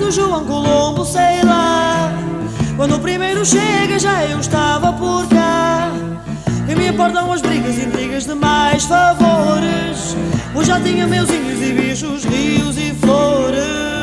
do João Colombo, sei lá. Quando o primeiro chega já eu estava por cá. E me importam as brigas e intrigas de mais favores, pois já tinha meuzinhos e bichos, rios e flores.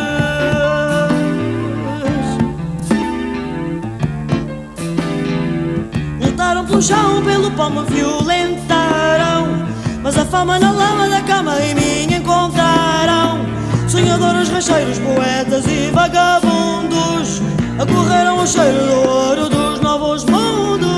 Lutaram pelo chão, pelo pão me violentaram, mas a fama na lama da cama em mim encontraram. Sonhadores, racheiros, poetas e vagabundos acorreram ao cheiro do ouro dos novos mundos.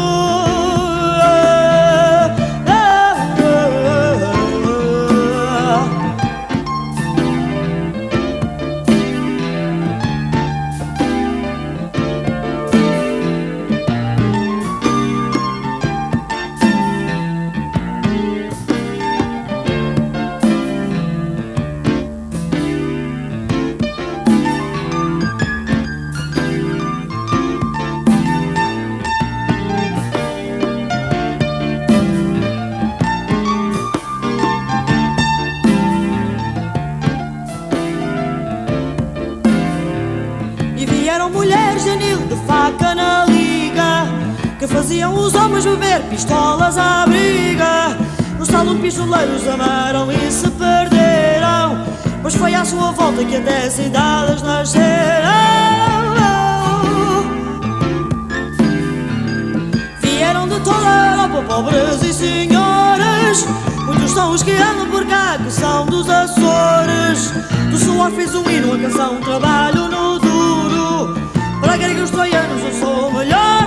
Vieram mulheres de anil, de faca na liga, que faziam os homens beber pistolas à briga. No salão pistoleiros amaram e se perderam, pois foi à sua volta que até cidades nasceram. Vieram de toda a Europa pobres e senhoras, muitos são os que andam por cá, que são dos Açores. Do suor fez um hino, a canção, trabalho no duro. Para gregos troianos eu sou melhor.